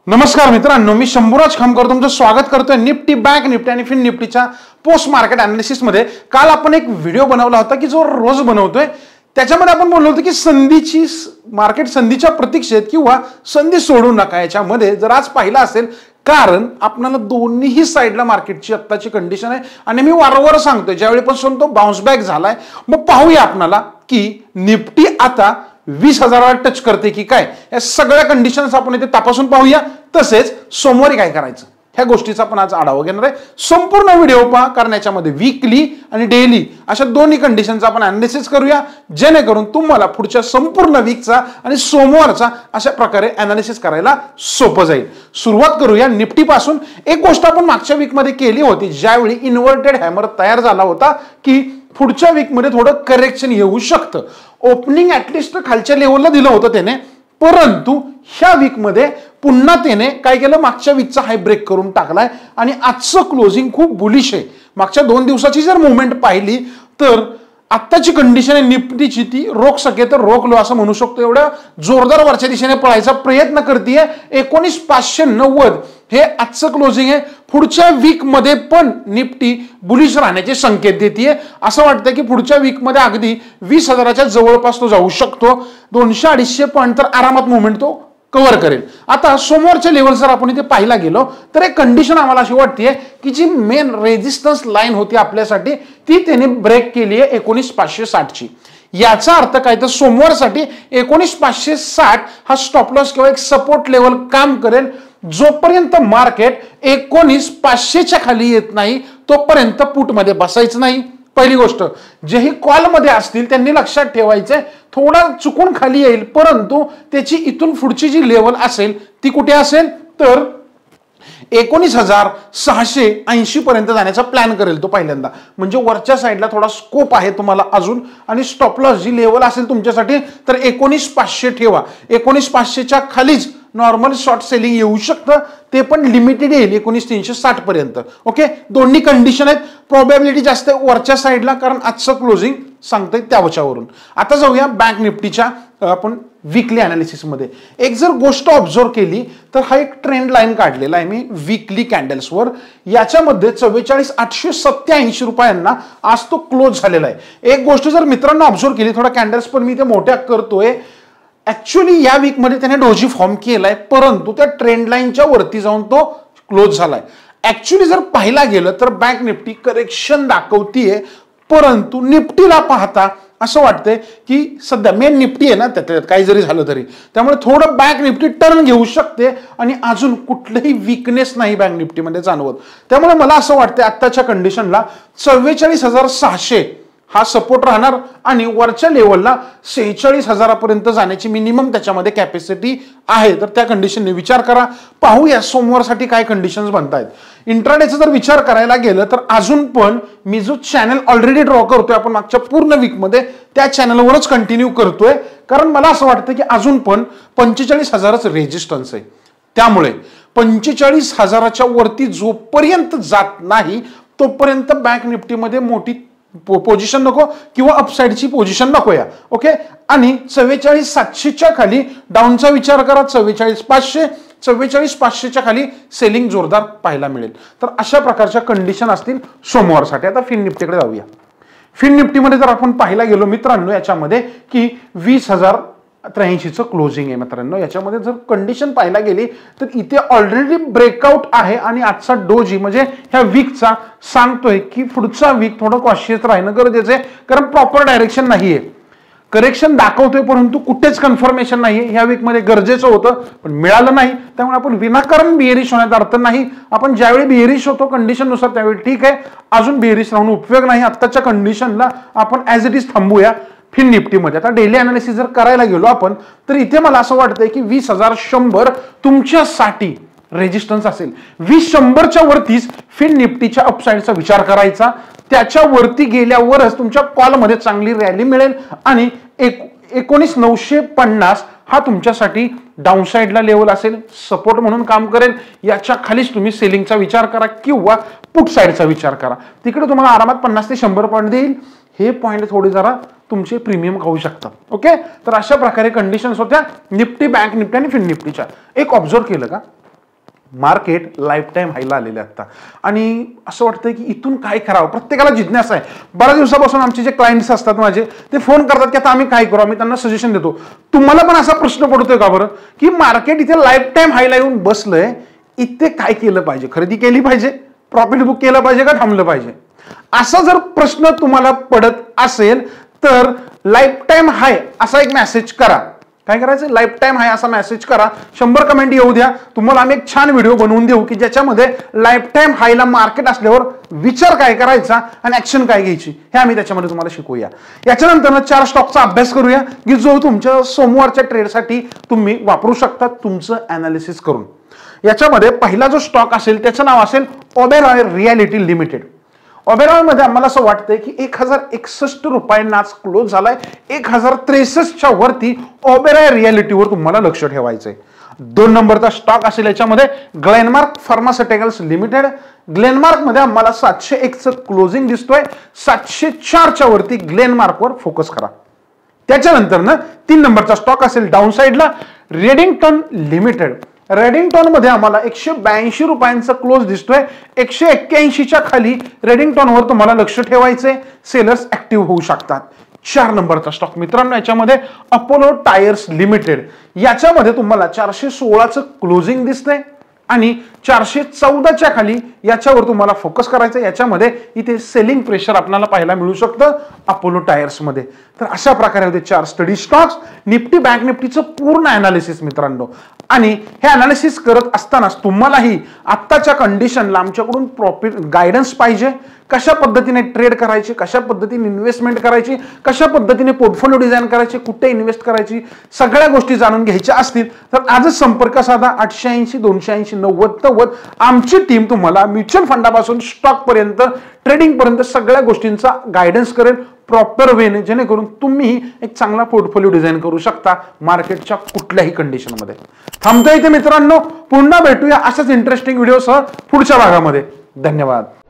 नमस्कार मित्रांनो, मी शंभूराज खामकर तुमचं स्वागत करतोय निफ्टी, बँक निफ्टी आणि फिन निफ्टीच्या पोस्ट मार्केट अनालिसिस मध्ये। काल आपण एक व्हिडिओ बनवला होता की जो रोज बनवतोय, त्याच्यामध्ये आपण बोललो होतो की संधीची मार्केट संधीच्या प्रतीक्षेत किंवा संधी सोडू नका याच्यामध्ये जर आज पाहिला असेल, कारण आपल्याला दोन्ही साइडला मार्केटची आत्ताची कंडिशन आहे आणि मी वारंवार सांगतोय ज्यावेळी पण तो बाउन्स बॅक झालाय। मग पाहूया आपल्याला की निफ्टी आता 20,000ला टच करते की काय, या सगळ्या कंडिशन्स आपण इथे तपासून पाहूया। तसेच सोमवारी काय करायचं ह्या गोष्टीचा आपण आज आढावा घेणार आहे। संपूर्ण व्हिडिओ पहा, कारण याच्यामध्ये वीकली आणि डेली अशा दोन्ही कंडिशनचा आपण अनालिसिस करूया, जेणेकरून तुम्हाला पुढच्या संपूर्ण वीकचा आणि सोमवारचा अशा प्रकारे अनालिसिस करायला सोपं जाईल। सुरुवात करूया निफ्टी पासून। एक गोष्ट आपण मागच्या वीक मध्ये केली होती, ज्यावेळी इन्व्हर्टेड हॅमर तयार झाला होता की पुढच्या वीक मध्ये थोडं करेक्शन येऊ शकतं। ओपनिंग ऍटलिस्ट खालच्या लेवलला दिलं होतं त्याने, परंतु ह्या वीक मध्ये पुन्हा त्याने काय केलं, मागच्या वीकचा हाय ब्रेक करून टाकलाय आणि आजचं क्लोजिंग खूप बुलिश आहे। मागच्या 2 दिवसाची जर मूवमेंट पाहिली तर आत्ताची कंडिशन आहे निफ्टीची, ती रोख सके तर रोखलो असं म्हणू शकतो। एवढ्या जोरदार वरच्या दिशेने पळायचा प्रयत्न करतेय। 19,590 हे आजचं क्लोजिंग आहे। पुढच्या वीक मध्ये पण निफ्टी बुलिश राहण्याचे संकेत देते। असं वाटतं की पुढच्या वीक मध्ये अगदी 20,000च्या जवळपास तो जाऊ शकतो। 200-250 पॉईंट तर आरामात मूवमेंट तो कव्हर करेल। आता सोमवारच्या लेवल जर आपण इथे पाहायला गेलो तर एक कंडिशन आम्हाला अशी वाटते की जी मेन रेजिस्टन्स लाईन होती आपल्यासाठी ती त्याने ब्रेक केली आहे 19,560 ची। याचा अर्थ काय तर सोमवारसाठी 19,560 हा स्टॉप लॉस किंवा एक सपोर्ट लेवल काम करेल। जोपर्यंत मार्केट 19,500च्या खाली येत नाही तोपर्यंत पुट मध्ये बसायचं नाही। पहिली गोष्ट, जेही कॉल मध्ये असतील त्यांनी लक्षात ठेवायचे थोडा चुकून खाली येईल, परंतु त्याची इथून पुढची जी लेवल असेल ती कुठे असेल तर 19,680 पर्यंत जाण्याचा प्लॅन करेल तो पहिल्यांदा। म्हणजे वरच्या साईडला थोडा स्कोप आहे तुम्हाला अजून, आणि स्टॉप लॉस जी लेवल असेल तुमच्यासाठी तर 19,500 ठेवा। 19,500च्या खालीच नॉर्मल शॉर्ट सेलिंग येऊ शकतं, ते पण लिमिटेड येईल 19,360 पर्यंत। ओके, दोन्ही कंडिशन आहेत। प्रोबॅबिलिटी जास्त आहे वरच्या साईडला, कारण आजचं क्लोजिंग सांगतंय त्याच्यावरून। आता जाऊया बँक निफ्टीच्या आपण वीकली अनालिसिस मध्ये। एक जर गोष्ट ऑब्झर्व केली तर हा एक ट्रेंड लाईन काढलेला आहे मी वीकली कॅन्डल्सवर। याच्यामध्ये 44,887 रुपयांना आज तो क्लोज झालेला आहे। एक गोष्ट जर मित्रांनो ऑब्झर्व केली, थोडा कॅन्डल्स पण मी इथे मोठ्या करतोय, ऍक्च्युअली या वीक मध्ये त्याने डोजी फॉर्म केलाय, परंतु त्या ट्रेंड लाईनच्या वरती जाऊन तो क्लोज झालाय। ऍक्च्युअली जर पाहायला गेलं तर बँक निफ्टी करेक्शन दाखवतीये, परंतु निफ्टीला पाहता असं वाटतंय की सध्या मेन निफ्टी आहे ना, त्यात काही जरी झालं तरी त्यामुळे थोडं बँक निफ्टी टर्न घेऊ शकते आणि अजून कुठलंही वीकनेस नाही बँक निफ्टीमध्ये जाणवत। त्यामुळे मला असं वाटतं आत्ताच्या कंडिशनला 44,600 हा सपोर्ट राहणार आणि वरच्या लेवलला 46,000 पर्यंत जाण्याची मिनिमम त्याच्यामध्ये कॅपॅसिटी आहे। तर त्या कंडिशनने विचार करा। पाहूया सोमवारसाठी काय कंडिशन्स बनतायत। इंट्राडेचा जर विचार करायला गेलं तर अजून पण मी जो चॅनल ऑलरेडी ड्रॉ करतोय आपण मागच्या पूर्ण वीक मध्ये, त्या चॅनलवरच कंटिन्यू करतोय, कारण मला असं वाटतं की अजून पण 45,000च रेजिस्टन्स आहे। त्यामुळे 45,000च्या वरती जोपर्यंत जात नाही तोपर्यंत बँक निफ्टीमध्ये मोठी पोझिशन नको किंवा अपसाइडची पोझिशन नको या। ओके, आणि 44,700च्या खाली डाऊनचा विचार करा, 44,500, 44,500च्या खाली सेलिंग जोरदार पाहायला मिळेल। तर अशा प्रकारच्या कंडिशन असतील सोमवारसाठी। आता फिन निफ्टीकडे जाऊया। फिन निफ्टीमध्ये जर आपण पाहायला गेलो मित्रांनो याच्यामध्ये की 20,083चं क्लोजिंग आहे मित्रांनो। याच्यामध्ये जर कंडिशन पाहायला गेली तर इथे ऑलरेडी ब्रेकआउट आहे आणि आजचा डोजी म्हणजे ह्या वीकचा सांगतोय की पुढचा वीक थोडं कॉशियस राहणं गरजेचं आहे, कारण प्रॉपर डायरेक्शन नाहीये। करेक्शन दाखवतोय परंतु कुठेच कन्फर्मेशन नाहीये। ह्या वीक मध्ये गरजेचं होतं पण मिळालं नाही, त्यामुळे आपण विनाकारण बिअरिश होण्याचा अर्थ नाही। आपण ज्यावेळी बिअरिश होतो कंडिशननुसार त्यावेळी ठीक आहे, अजून बिअरिश राहून उपयोग नाही। आत्ताच्या कंडिशनला आपण ॲज इट इज थांबूया फिन निफ्टीमध्ये। आता डेली अनालिसिस जर करायला गेलो आपण तर इथे मला असं वाटतंय की 20,100 तुमच्यासाठी रेजिस्टन्स असेल। 20,100च्या वरतीच फिन निफ्टीच्या अपसाइडचा विचार करायचा। त्याच्या वरती गेल्यावरच तुमच्या कॉलमध्ये चांगली रॅली मिळेल आणि 19,950 हा तुमच्यासाठी डाऊनसाइडला लेवल असेल, सपोर्ट म्हणून काम करेल। याच्या खालीच तुम्ही सेलिंगचा विचार करा किंवा पुट साइडचा विचार करा, तिकडे तुम्हाला आरामात 50 ते 100 पॉईंट देईल। हे पॉईंट थोडे जरा तुमचे प्रीमियम खाऊ शकतात। ओके, तर अशा प्रकारे कंडिशन्स होत्या निफ्टी, बँक निफ्टी आणि फिन निफ्टीच्या। एक ऑब्झर्व केलं का, मार्केट लाईफ टाईम हायला आलेले आता आणि असं वाटतंय की इथून काय करावं, प्रत्येकाला जिज्ञासा आहे. बऱ्याच दिवसापासून आमचे जे क्लायंट्स असतात माझे ते फोन करतात की आता आम्ही काय करू, आम्ही त्यांना सजेशन देतो. तुम्हाला पण असा प्रश्न पडतोय का बरं की मार्केट इथे लाईफ टाईम हायला येऊन बसलंय, इथे काय केलं पाहिजे, खरेदी केली पाहिजे, प्रॉफिट बुक केलं पाहिजे का थांबलं पाहिजे? असा जर प्रश्न तुम्हाला पडत असेल तर लाईफ टाईम हाय असा एक मेसेज करा. काय करायचं, लाईफ टाईम हाय असा मेसेज करा, 100 कमेंट येऊ द्या. तुम्हाला आम्ही एक छान व्हिडिओ बनवून देऊ की ज्याच्यामध्ये लाईफ टाईम हायला मार्केट असल्यावर विचार काय करायचा आणि ऍक्शन काय घ्यायची हे आम्ही त्याच्यामध्ये तुम्हाला शिकवूया. याच्यानंतर 4 स्टॉकचा अभ्यास करूया की जो तुमच्या सोमवारच्या ट्रेडसाठी तुम्ही वापरू शकता तुमचं अनालिसिस करून. याच्यामध्ये पहिला जो स्टॉक असेल त्याचं नाव असेल ओबेरॉय रियालिटी लिमिटेड. ओबेरॉय मध्ये आम्हाला असं वाटतंय की 1061 रुपयांना आज क्लोज झालाय. 1063च्या वरती ओबेरॉय रियालिटीवर तुम्हाला लक्ष ठेवायचंय. 2 नंबरचा स्टॉक असेल याच्यामध्ये ग्लेनमार्क फार्मास्युटिकल्स लिमिटेड. ग्लेनमार्क मध्ये आम्हाला 701चं क्लोजिंग दिसतोय. 704च्या वरती ग्लेनमार्कवर फोकस करा. त्याच्यानंतर 3 नंबरचा स्टॉक असेल डाऊन साइडला रेडिंग्टन लिमिटेड. रेडिंग्टन मध्ये आम्हाला 182 रुपयांचा क्लोज दिसतोय. 181च्या खाली रेडिंग्टनवर तुम्हाला लक्ष ठेवायचंय, सेलर्स ऍक्टिव्ह होऊ शकतात. 4 नंबरचा स्टॉक मित्रांनो याच्यामध्ये अपोलो टायर्स लिमिटेड. याच्यामध्ये तुम्हाला 416चं क्लोजिंग दिसतंय आणि 414च्या खाली याच्यावर तुम्हाला फोकस करायचं. याच्यामध्ये इथे सेलिंग प्रेशर आपल्याला पाहायला मिळू शकतं अपोलो टायर्स मध्ये. तर अशा प्रकारे होते 4 स्टडी स्टॉक्स. निफ्टी बँक निफ्टीचं पूर्ण अनालिसिस मित्रांनो. आणि हे अनालिसिस करत असतानाच तुम्हालाही आत्ताच्या कंडिशनला आमच्याकडून प्रॉफिट गायडन्स पाहिजे. कशा पद्धतीने ट्रेड करायची, कशा पद्धतीने इन्व्हेस्टमेंट करायची, कशा पद्धतीने पोर्टफोलिओ डिझाईन करायची, कुठे इन्व्हेस्ट करायची, सगळ्या गोष्टी जाणून घ्यायच्या असतील तर आजच संपर्क साधा. 880 280 90 90. आमची टीम तुम्हाला म्युच्युअल फंडापासून स्टॉक पर्यंत ट्रेडिंग पर्यंत सगळ्या गोष्टींचा गायडन्स करेल प्रॉपर वेने, जेणेकरून तुम्ही एक चांगला पोर्टफोलिओ डिझाईन करू शकता मार्केटच्या कुठल्याही कंडिशनमध्ये. थांबतोय इथे मित्रांनो, पुन्हा भेटूया अशाच इंटरेस्टिंग व्हिडिओसह पुढच्या भागामध्ये. धन्यवाद.